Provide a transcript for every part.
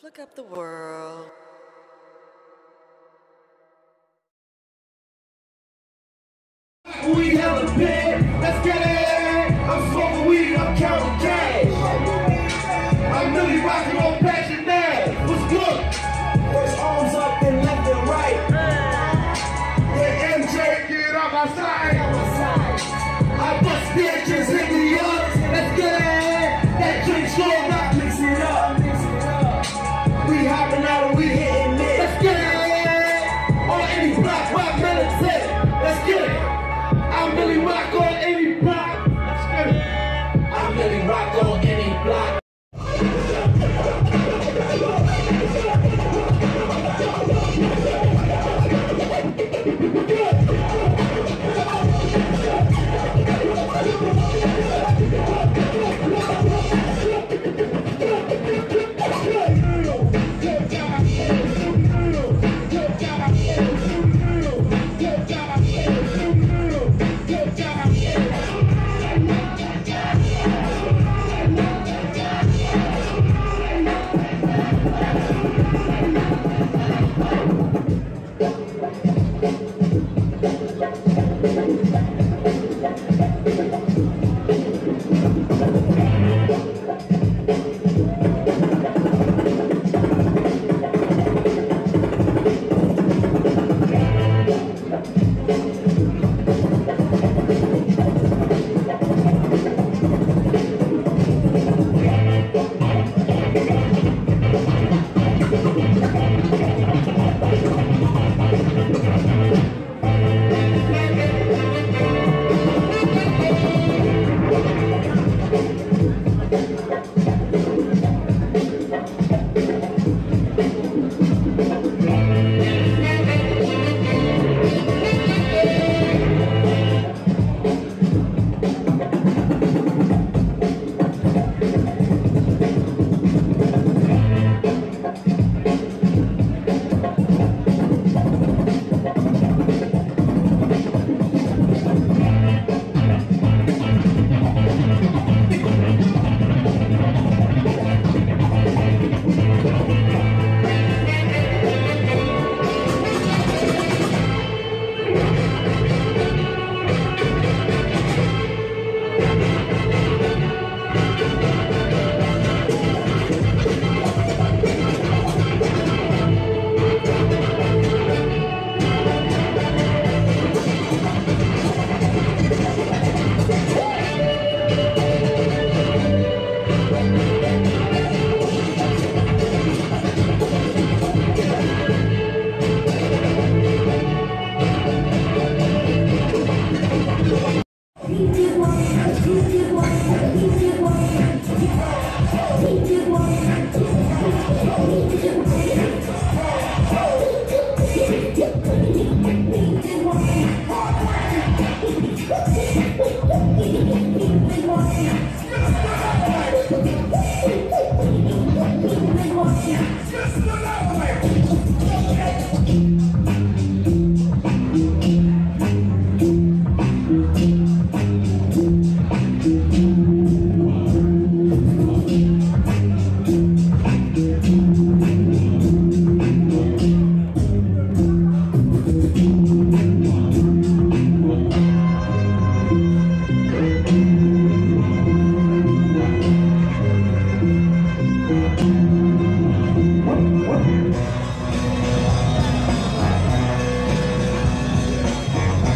Look up the world. We hella big, let's get it. I'm smoking weed, I'm counting cash. I'm really rocking on passion now. What's good? Push arms up and left and right. Yeah, MJ, get on my side. I bust bitches, hit me up. Let's get it. That drink strong, not mix it up. We hopping out and we hitting it. Let's get it. On any block, rock militant. Let's get it. I really rock on any block. Let's get it. I really rock on any block.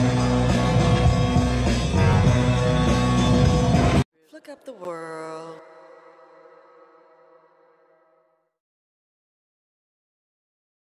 Look up the world.